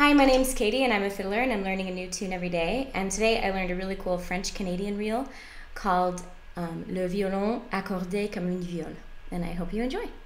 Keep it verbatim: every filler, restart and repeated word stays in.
Hi, my name's Katie and I'm a fiddler and I'm learning a new tune every day. And today I learned a really cool French-Canadian reel called um, Le Violon Accorde comme une Viole. And I hope you enjoy.